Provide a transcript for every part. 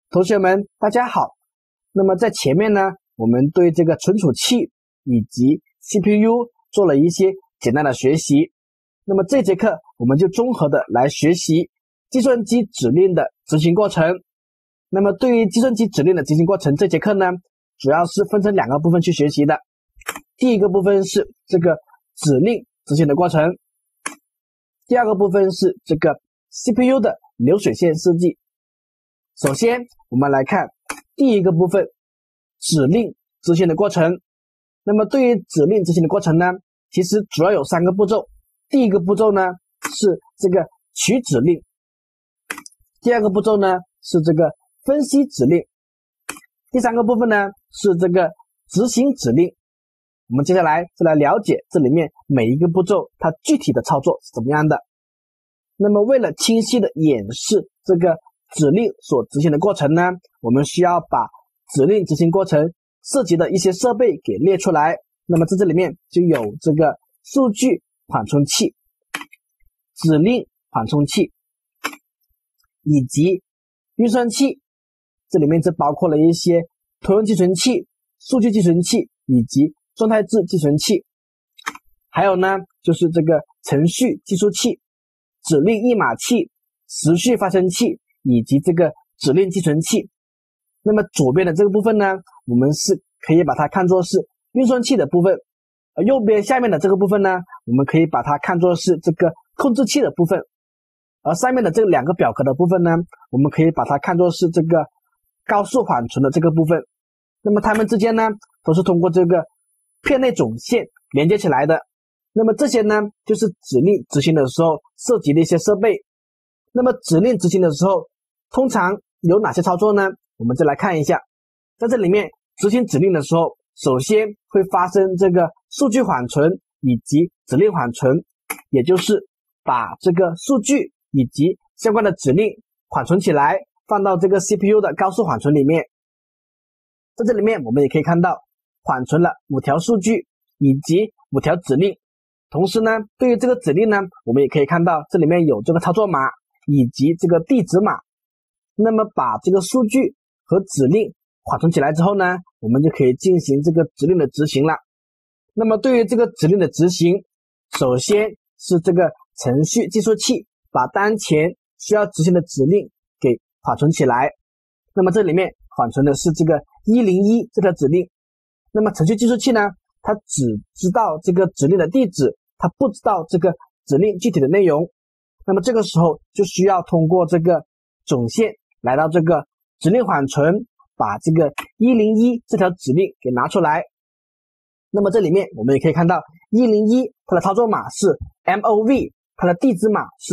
同学们，大家好。那么在前面呢，我们对这个存储器以及 CPU 做了一些简单的学习。那么这节课我们就综合的来学习计算机指令的执行过程。那么对于计算机指令的执行过程，这节课呢，主要是分成两个部分去学习的。第一个部分是这个指令执行的过程，第二个部分是这个 CPU 的流水线设计。首先我们来看第一个部分，指令执行的过程。那么对于指令执行的过程呢，其实主要有三个步骤。第一个步骤呢是这个取指令，第二个步骤呢是这个分析指令，第三个部分呢是这个执行指令。我们接下来就来了解这里面每一个步骤它具体的操作是怎么样的。那么为了清晰的演示这个指令所执行的过程呢，我们需要把指令执行过程涉及的一些设备给列出来。那么在这里面就有这个数据缓冲器、指令缓冲器以及运算器，这里面就包括了一些图用寄存器、数据寄存器以及状态字寄存器，还有呢就是这个程序计数器、指令译码器、时序发生器以及这个指令寄存器。那么左边的这个部分呢，我们是可以把它看作是运算器的部分，而右边下面的这个部分呢，我们可以把它看作是这个控制器的部分，而上面的这两个表格的部分呢，我们可以把它看作是这个高速缓存的这个部分。那么它们之间呢都是通过这个片内总线连接起来的。那么这些呢就是指令执行的时候涉及的一些设备。那么指令执行的时候通常有哪些操作呢？我们再来看一下。在这里面执行指令的时候，首先会发生这个数据缓存以及指令缓存，也就是把这个数据以及相关的指令缓存起来，放到这个 CPU 的高速缓存里面。在这里面我们也可以看到缓存了5条数据以及5条指令。同时呢，对于这个指令呢，我们也可以看到这里面有这个操作码以及这个地址码。那么把这个数据和指令缓存起来之后呢，我们就可以进行这个指令的执行了。那么对于这个指令的执行，首先是这个程序计数器把当前需要执行的指令给缓存起来。那么这里面缓存的是这个101这条指令。那么程序计数器呢，它只知道这个指令的地址，它不知道这个指令具体的内容。那么这个时候就需要通过这个总线来到这个指令缓存，把这个101这条指令给拿出来。那么这里面我们也可以看到101它的操作码是 MOV， 它的地址码是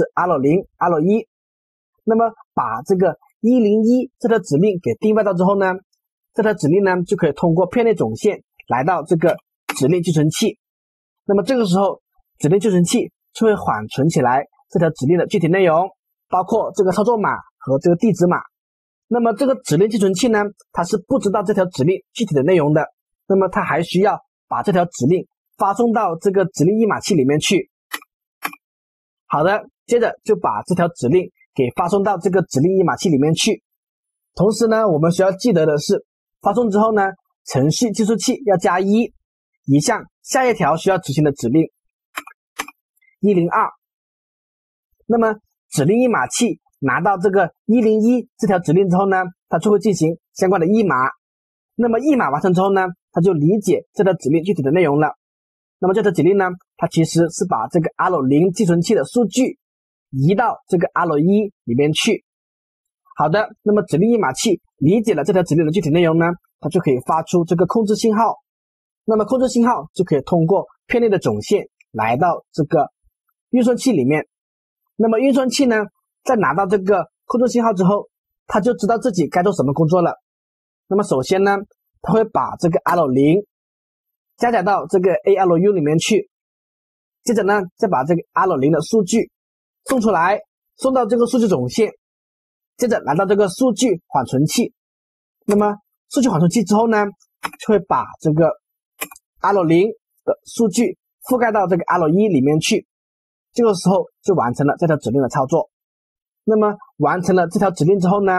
R0、R1。那么把这个101这条指令给定位到之后呢，这条指令呢就可以通过片内总线来到这个指令寄存器。那么这个时候指令寄存器就会缓存起来这条指令的具体内容，包括这个操作码和这个地址码。那么这个指令寄存器呢，它是不知道这条指令具体的内容的，那么它还需要把这条指令发送到这个指令译码器里面去。好的，接着就把这条指令给发送到这个指令译码器里面去。同时呢，我们需要记得的是，发送之后呢，程序计数器要加1，移向下一条需要执行的指令102。那么指令译码器拿到这个101这条指令之后呢，它就会进行相关的译码。那么译码完成之后呢，它就理解这条指令具体的内容了。那么这条指令呢，它其实是把这个 R0 寄存器的数据移到这个 R1 里面去。好的，那么指令译码器理解了这条指令的具体内容呢，它就可以发出这个控制信号。那么控制信号就可以通过片内的总线来到这个运算器里面。那么运算器呢，在拿到这个控制信号之后，它就知道自己该做什么工作了。那么首先呢，它会把这个 R0 加载到这个 ALU 里面去，接着呢，再把这个 R0 的数据送出来，送到这个数据总线，接着来到这个数据缓存器。那么数据缓存器之后呢，就会把这个 R0 的数据覆盖到这个 R1 里面去。这个时候就完成了这条指令的操作。那么完成了这条指令之后呢，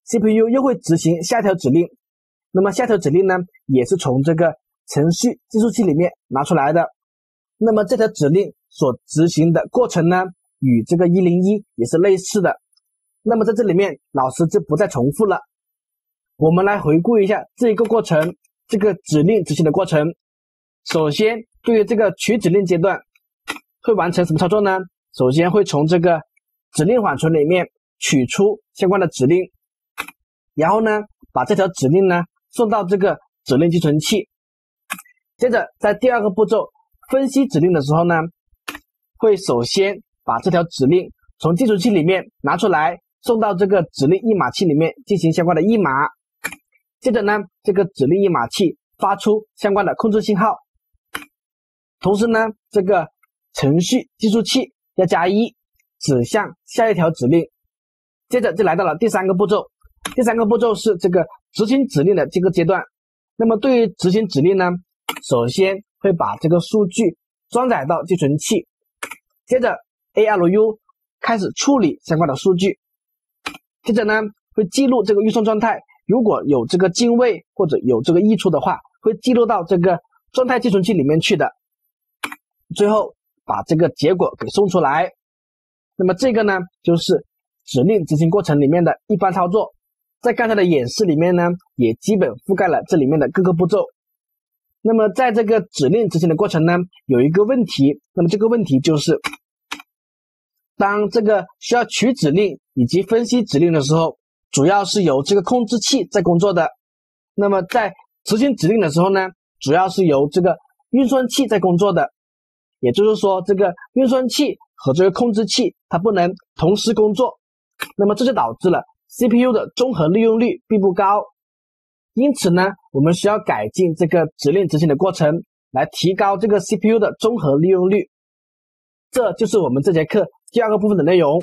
CPU 又会执行下一条指令。那么下条指令呢，也是从这个程序计数器里面拿出来的。那么这条指令所执行的过程呢，与这个101也是类似的。那么在这里面老师就不再重复了。我们来回顾一下这一个过程，这个指令执行的过程。首先对于这个取指令阶段会完成什么操作呢？首先会从这个指令缓存里面取出相关的指令，然后呢把这条指令呢送到这个指令寄存器。接着在第二个步骤分析指令的时候呢，会首先把这条指令从寄存器里面拿出来，送到这个指令译码器里面进行相关的译码。接着呢，这个指令译码器发出相关的控制信号，同时呢，这个程序计数器要加1，指向下一条指令。接着就来到了第三个步骤，第三个步骤是这个执行指令的这个阶段。那么对于执行指令呢，首先会把这个数据装载到寄存器，接着 ALU 开始处理相关的数据，接着呢会记录这个运算状态，如果有这个进位或者有这个溢出的话，会记录到这个状态寄存器里面去的，最后把这个结果给送出来。那么这个呢就是指令执行过程里面的一般操作，在刚才的演示里面呢也基本覆盖了这里面的各个步骤。那么在这个指令执行的过程呢，有一个问题，那么这个问题就是当这个需要取指令以及分析指令的时候，主要是由这个控制器在工作的。那么在执行指令的时候呢，主要是由这个运算器在工作的。也就是说，这个运算器和这个控制器它不能同时工作，那么这就导致了 CPU 的综合利用率并不高。因此呢，我们需要改进这个指令执行的过程，来提高这个 CPU 的综合利用率。这就是我们这节课第二个部分的内容，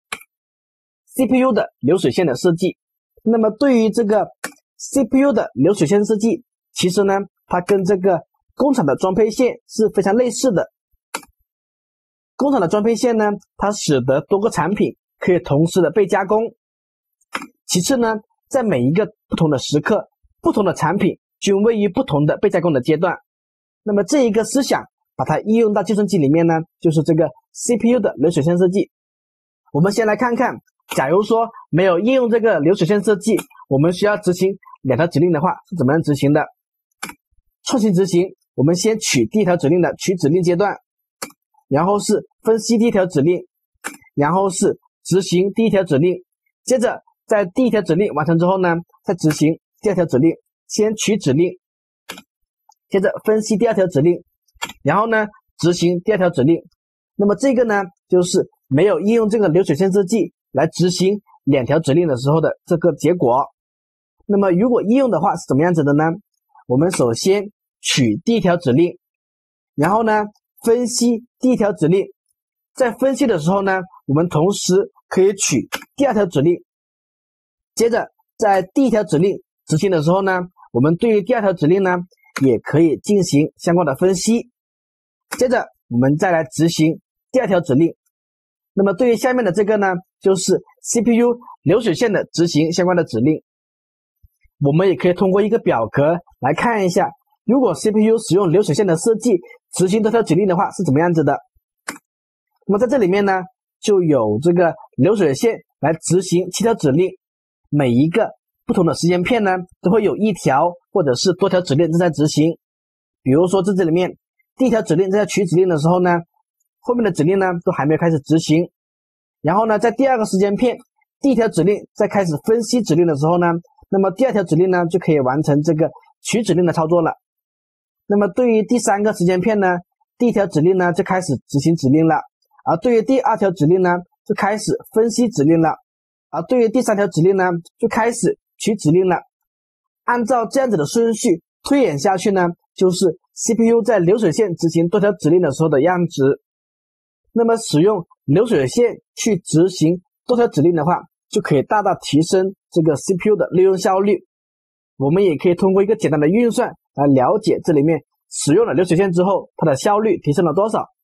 CPU 的流水线的设计。那么对于这个 CPU 的流水线设计，其实呢它跟这个工厂的装配线是非常类似的。工厂的装配线呢，它使得多个产品可以同时的被加工。其次呢，在每一个不同的时刻，不同的产品均位于不同的被加工的阶段。那么这一个思想把它应用到计算机里面呢，就是这个 CPU 的流水线设计。我们先来看看，假如说没有应用这个流水线设计，我们需要执行两条指令的话是怎么样执行的？创新执行，我们先取第一条指令的取指令阶段，然后是分析第一条指令，然后是执行第一条指令，接着在第一条指令完成之后呢，再执行第二条指令，先取指令，接着分析第二条指令，然后呢执行第二条指令。那么这个呢就是没有应用这个流水线设计来执行两条指令的时候的这个结果。那么如果应用的话是怎么样子的呢？我们首先取第一条指令，然后呢分析第一条指令，在分析的时候呢，我们同时可以取第二条指令，接着在第一条指令执行的时候呢，我们对于第二条指令呢也可以进行相关的分析，接着我们再来执行第二条指令。那么对于下面的这个呢，就是 CPU 流水线的执行相关的指令。我们也可以通过一个表格来看一下，如果 CPU 使用流水线的设计执行多条指令的话是怎么样子的。那么在这里面呢，就有这个流水线来执行7条指令，每一个不同的时间片呢都会有一条或者是多条指令正在执行。比如说在这里面第一条指令在取指令的时候呢，后面的指令呢都还没有开始执行，然后呢在第二个时间片第一条指令在开始分析指令的时候呢，那么第二条指令呢就可以完成这个取指令的操作了。那么对于第三个时间片呢，第一条指令呢就开始执行指令了，而对于第二条指令呢就开始分析指令了，而对于第三条指令呢就开始取指令了。按照这样子的顺序推演下去呢，就是 CPU 在流水线执行多条指令的时候的样子。那么使用流水线去执行多条指令的话，就可以大大提升这个 CPU 的利用效率。我们也可以通过一个简单的运算来了解这里面使用了流水线之后它的效率提升了多少。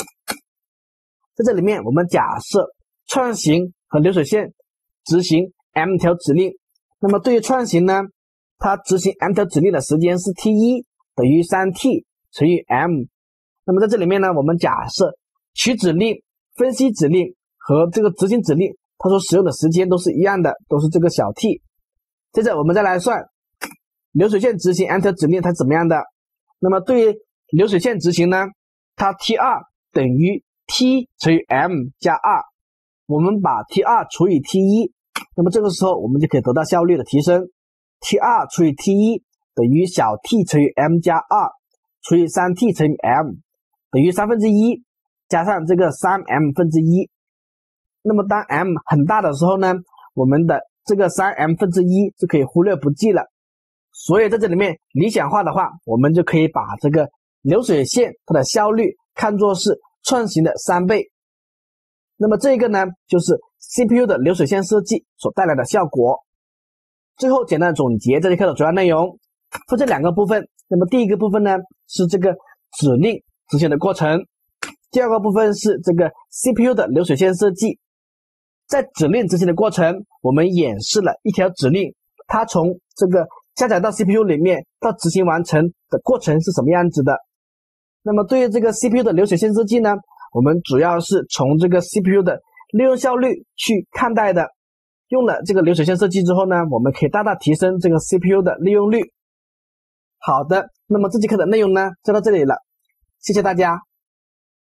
在这里面我们假设创新和流水线执行 m 条指令。那么对于创新呢，它执行 m 条指令的时间是 t1 等于 3t 乘以 m。那么在这里面呢，我们假设取指令、分析指令和这个执行指令它所使用的时间都是一样的，都是这个小 t。接着我们再来算流水线执行 m 条指令它怎么样的。那么对于流水线执行呢，它 t2 等于 t 乘以 m 加2，我们把 t2 除以 t1， 那么这个时候我们就可以得到效率的提升。t2 除以 t1 等于小 t 乘以 m 加2除以 3t 乘以 m 等于1/3加上这个 3m 分之一。那么当 m 很大的时候呢，我们的这个 3m 分之一就可以忽略不计了。所以在这里面理想化的话，我们就可以把这个流水线它的效率看作是创新的3倍。那么这个呢，就是 CPU 的流水线设计所带来的效果。最后简单总结这节课的主要内容，分成2个部分。那么第一个部分呢，是这个指令执行的过程，第二个部分是这个 CPU 的流水线设计。在指令执行的过程，我们演示了一条指令，它从这个下载到 CPU 里面到执行完成的过程是什么样子的。那么对于这个 CPU 的流水线设计呢，我们主要是从这个 CPU 的利用效率去看待的。用了这个流水线设计之后呢，我们可以大大提升这个 CPU 的利用率。好的，那么这节课的内容呢就到这里了，谢谢大家。